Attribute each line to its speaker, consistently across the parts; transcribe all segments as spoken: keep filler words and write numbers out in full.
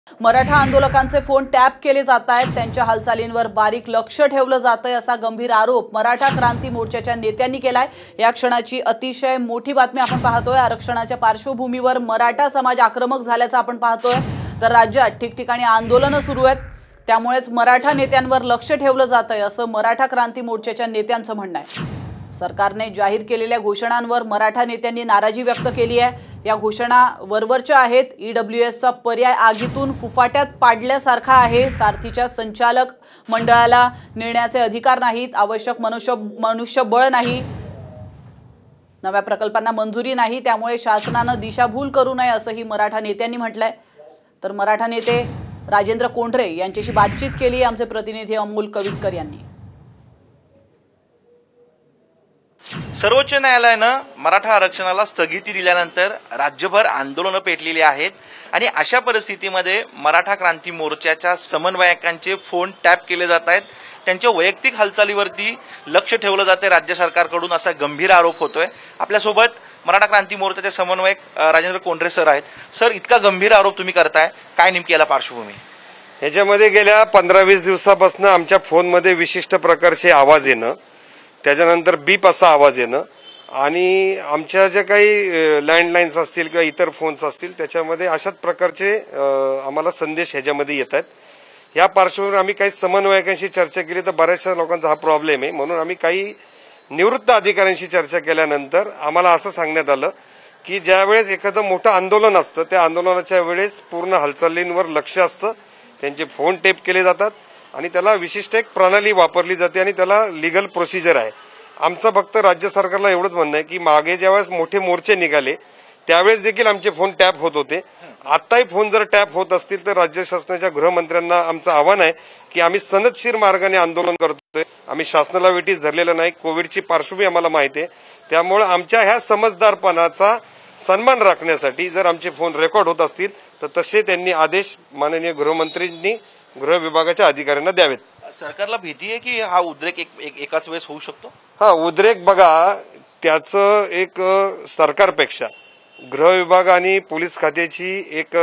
Speaker 1: Maratha आंदोलकांचे phone tap केले जात आहेत, त्यांच्या हालचालींवर बारीक लक्ष ठेवलं जातंय असा गंभीर आरोप मराठा क्रांती मोर्चाच्या नेत्यांनी केलाय। या क्षणाची अतिशय मोठी बातमी आपण पाहतोय। आरक्षणाच्या पार्श्वभूमीवर मराठा समाज आक्रमक झाल्याचं आपण पाहतोय, तर राज्यात ठिकठिकाणी आंदोलनं सुरू आहेत, त्यामुळेच मराठा नेत्यांवर लक्ष ठेवलं जातंय असं मराठा क्रांती मोर्चाच्या नेत्यांचं म्हणणं आहे। सरकारने जाहीर केलेल्या घोषणांवर मराठा नेत्यांनी नाराजी व्यक्त केली आहे। या घोषणा वरवरच्या आहेत। ईडब्ल्यूएसचा पर्याय आगीतून फुफाट्यात पाडल्यासारखा आहे। सारथीच्या संचालक मंडळाला निर्णयाचे अधिकार नाहीत, आवश्यक मनुष्य मनुष्यबळ नाही, नव्या प्रकल्पांना मंजुरी नाही, त्यामुळे शासनाने दिशाभूल करू नये असंही मराठा नेत्यांनी म्हटलंय। तर मराठा नेते राजेंद्र कोंढरे यांच्याशी बातचीत केली आमचे प्रतिनिधी अमोल कवितकर यांनी।
Speaker 2: सर्वोच्च न्यायालयानं मराठा आरक्षणाला स्थगिती दिल्यानंतर राज्यभर आंदोलनं पेटलेली आहेत आणि अशा परिस्थितीमध्ये मराठा क्रांती मोर्चाच्या समन्वयकांचे फोन टॅप केले जात आहेत, त्यांच्या वैयक्तिक हालचालीवरती लक्ष ठेवलं जाते राज्य सरकारकडून असा गंभीर आरोप होतोय। आपल्यासोबत मराठा क्रांती मोर्चाचे समन्वयक राजेंद्र कोंढरे सर आहेत। सर, इतका गंभीर आरोप तुम्ही करताय, काय नेमकी याला पार्श्वभूमी?
Speaker 3: ह्याच्यामध्ये गेल्या पंधरा वीस दिवसापासून आमच्या फोनमध्ये विशिष्ट प्रकारचे आवाज येणं, त्याच्यानंतर बीप असा आवाज येणं आणि आमच्या जे काही लँडलाईन्स असतील किंवा इतर फोन्स असतील त्याच्यामध्ये अशाच प्रकारचे आम्हाला संदेश ह्याच्यामध्ये येत आहेत। या पार्श्वभूमीवर आम्ही काही समन्वयकांशी चर्चा केली तर बऱ्याचशा लोकांचा हा प्रॉब्लेम आहे, म्हणून आम्ही काही निवृत्त अधिकाऱ्यांशी चर्चा केल्यानंतर आम्हाला असं सांगण्यात आलं की ज्यावेळेस एखादं मोठं आंदोलन असतं त्या आंदोलनाच्या वेळेस पूर्ण हालचालींवर लक्ष असतं, त्यांचे फोन टेप केले जातात आणि त्याला विशिष्ट एक प्रणाली वापरली जाते आणि त्याला लीगल प्रोसिजर आहे। आमचं फक्त राज्य सरकारला एवढंच म्हणणं आहे की मागे ज्यावेळेस मोठे मोर्चे निघाले त्यावेळेस देखील आमचे फोन टॅप होत होते, आताही फोन जर टॅप होत असतील तर राज्य शासनाच्या गृहमंत्र्यांना आमचं आव्हान आहे की आम्ही सनदशीर मार्गाने आंदोलन करतोय, आम्ही शासनाला वेठीस धरलेलं नाही, कोविडची पार्श्वभूमी आम्हाला माहिती आहे, त्यामुळे आमच्या ह्या समजदारपणाचा सन्मान राखण्यासाठी जर आमचे फोन रेकॉर्ड होत असतील तर तसे त्यांनी आदेश माननीय गृहमंत्र्यांनी गृह विभागाच्या अधिकाऱ्यांना द्यावेत।
Speaker 2: सरकारला भीती आहे की हा उद्रेक एक, एक, एकाच वेळेस होऊ शकतो?
Speaker 3: हा उद्रेक बघा, त्याचं एक सरकारपेक्षा गृह विभाग आणि पोलीस खात्याची एक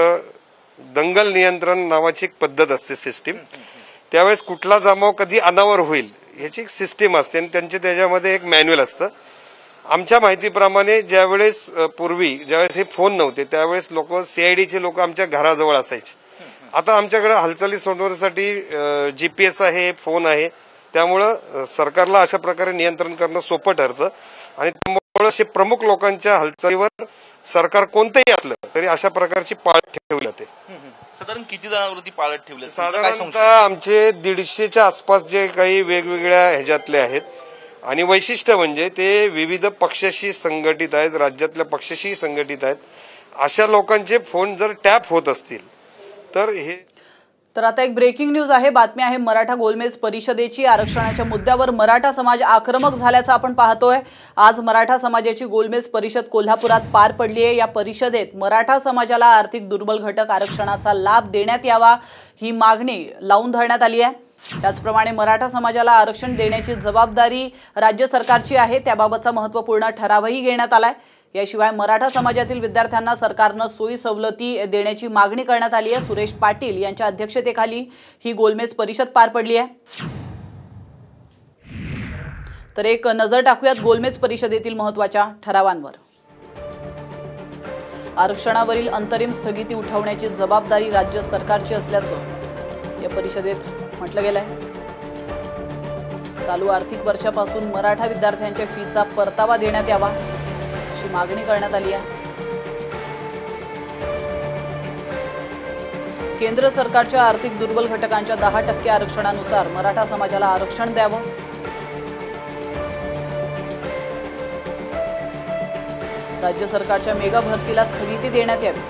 Speaker 3: दंगल नियंत्रण नावाची एक पद्धत असते सिस्टीम, त्यावेळेस कुठला जमाव कधी अनावर होईल ह्याची एक सिस्टीम असते आणि त्यांचे त्याच्यामध्ये एक मॅन्युअल असतं। आमच्या माहितीप्रमाणे ज्यावेळेस पूर्वी ज्यावेळेस हे फोन नव्हते त्यावेळेस लोक सीआयडीचे लोक आमच्या घराजवळ असायचे, आता आमच्याकडे हालचाली सोडवण्यासाठी जीपीएस आहे, फोन आहे, त्यामुळं सरकारला अशा प्रकारे नियंत्रण करणं सोपं ठरतं आणि त्यामुळे असे प्रमुख लोकांच्या हालचालीवर सरकार कोणतंही असलं तरी अशा प्रकारची पाळत ठेवली जाते।
Speaker 2: साधारण किती जणांवरती पाळत ठेवले?
Speaker 3: साधारणतः आमचे दीडशेच्या आसपास जे काही वेगवेगळ्या ह्याच्यातले आहेत आणि वैशिष्ट्य म्हणजे ते विविध पक्षाशी संघटित आहेत, राज्यातल्या पक्षाशी संघटित आहेत। अशा लोकांचे फोन जर टॅप होत असतील तर हे
Speaker 1: तर आता एक ब्रेकिंग न्यूज आहे, बातमी आहे मराठा गोलमेज परिषदेची। आरक्षणाच्या मुद्द्यावर मराठा समाज आक्रमक झाल्याचं आपण पाहतोय। आज मराठा समाजाची गोलमेज परिषद कोल्हापुरात पार पडली आहे। या परिषदेत मराठा समाजाला आर्थिक दुर्बल घटक आरक्षणाचा लाभ देण्यात यावा ही मागणी लावून धरण्यात आली आहे। त्याचप्रमाणे मराठा समाजाला आरक्षण देण्याची जबाबदारी राज्य सरकारची आहे, त्याबाबतचा महत्त्वपूर्ण ठरावही घेण्यात आलाय। याशिवाय मराठा समाजातील विद्यार्थ्यांना सरकारनं सोयी सवलती देण्याची मागणी करण्यात आली आहे। सुरेश पाटील यांच्या अध्यक्षतेखाली ही गोलमेज परिषद पार पडली आहे। तर एक नजर टाकूयात गोलमेज परिषदेतील महत्त्वाच्या ठरावांवर। आरक्षणावरील अंतरिम स्थगिती उठवण्याची जबाबदारी राज्य सरकारची असल्याचं या परिषदेत म्हटलं गेलंय। चालू आर्थिक वर्षापासून मराठा विद्यार्थ्यांच्या फीचा परतावा देण्यात यावा अशी मागणी करण्यात आली आहे। केंद्र सरकारच्या आर्थिक दुर्बल घटकांच्या दहा टक्के आरक्षणानुसार मराठा समाजाला आरक्षण द्यावं, राज्य सरकारच्या मेगा भरतीला स्थगिती देण्यात यावी,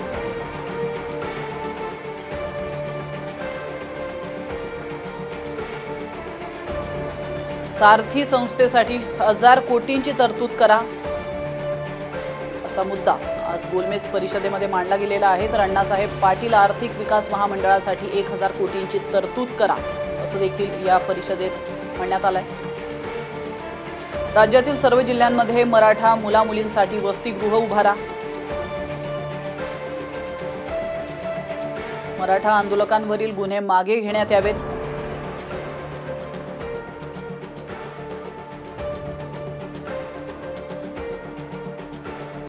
Speaker 1: सारथी संस्थेसाठी हजार कोटींची तरतूद करा असा मुद्दा आज गोलमेज परिषदेमध्ये मांडला गेलेला आहे। तर अण्णासाहेब पाटील आर्थिक विकास महामंडळासाठी एक हजार कोटींची तरतूद करा असं देखील या परिषदेत म्हणण्यात आलंय। राज्यातील सर्व जिल्ह्यांमध्ये मराठा मुला मुलींसाठी वसतिगृह उभारा, मराठा आंदोलकांवरील गुन्हे मागे घेण्यात यावेत.